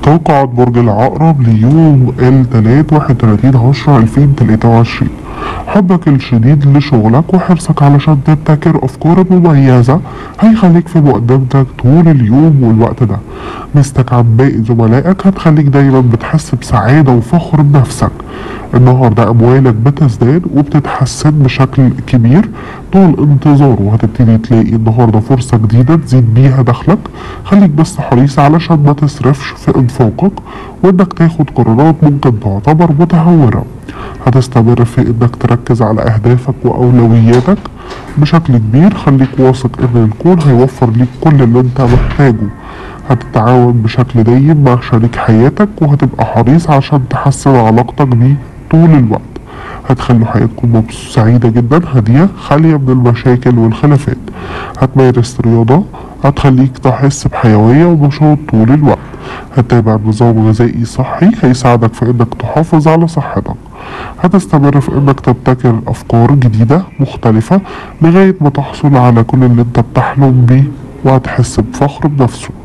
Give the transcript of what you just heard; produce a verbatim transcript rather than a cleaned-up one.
توقعات برج العقرب ليوم التلات واحد وتلاتين عشرة ألفين تلاتة وعشرين. حبك الشديد لشغلك وحرصك علشان تبتكر أفكار مميزة هيخليك في مقدمتك طول اليوم والوقت ده. مستك عن باقي زملائك هتخليك دايما بتحس بسعادة وفخر بنفسك. النهاردة أموالك بتزداد وبتتحسن بشكل كبير طول انتظار، وهتبتدي تلاقي النهاردة فرصة جديدة تزيد بيها دخلك. خليك بس حريص علشان ما تصرفش في انفاقك، وانك تاخد قرارات ممكن تعتبر متهورة. هتستمر في انك تركز على اهدافك واولوياتك بشكل كبير. خليك واثق ان الكون هيوفر ليك كل اللي انت محتاجه. هتتعاون بشكل دايم مع شريك حياتك، وهتبقى حريص عشان تحسن علاقتك بيه طول الوقت. هتخلوا حياتكم سعيدة جدا، هادية خالية من المشاكل والخلافات. هتمارس رياضة هتخليك تحس بحيوية ونشاط طول الوقت. هتتابع نظام غذائي صحي هيساعدك في انك تحافظ على صحتك. هتستمر في انك تبتكر افكار جديدة مختلفة لغاية ما تحصل على كل اللي انت بتحلم بيه، وهتحس بفخر بنفسه.